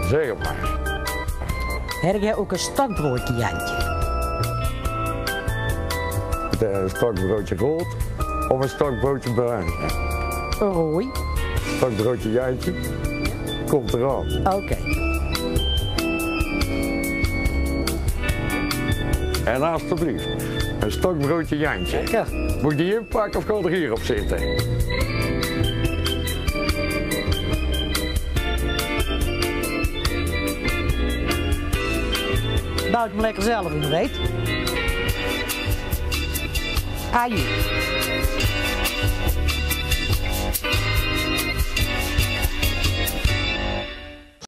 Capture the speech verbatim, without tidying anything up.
Zeg het maar. Heb jij ook een stokbroodje, Jantje? Een stokbroodje rood of een stokbroodje bruin? Een rooi? Stokbroodje Jantje. Komt eraan. Oké. Okay. En alstublieft, een stokbroodje Jantje. Lekker. Moet ik die inpakken of kan er hierop zitten? Bouw het me lekker zelf in, weet. Aju.